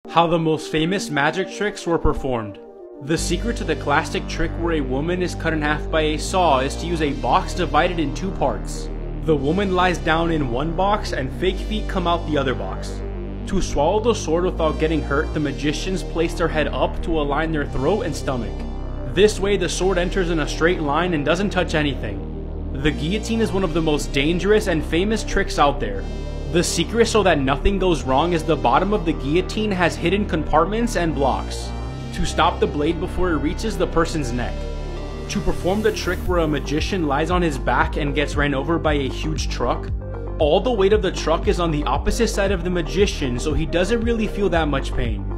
How the most famous magic tricks were performed. The secret to the classic trick where a woman is cut in half by a saw is to use a box divided in two parts. The woman lies down in one box and fake feet come out the other box. To swallow the sword without getting hurt, the magicians place their head up to align their throat and stomach. This way the sword enters in a straight line and doesn't touch anything. The guillotine is one of the most dangerous and famous tricks out there. The secret so that nothing goes wrong is the bottom of the guillotine has hidden compartments and blocks to stop the blade before it reaches the person's neck. To perform the trick where a magician lies on his back and gets ran over by a huge truck, all the weight of the truck is on the opposite side of the magician, so he doesn't really feel that much pain.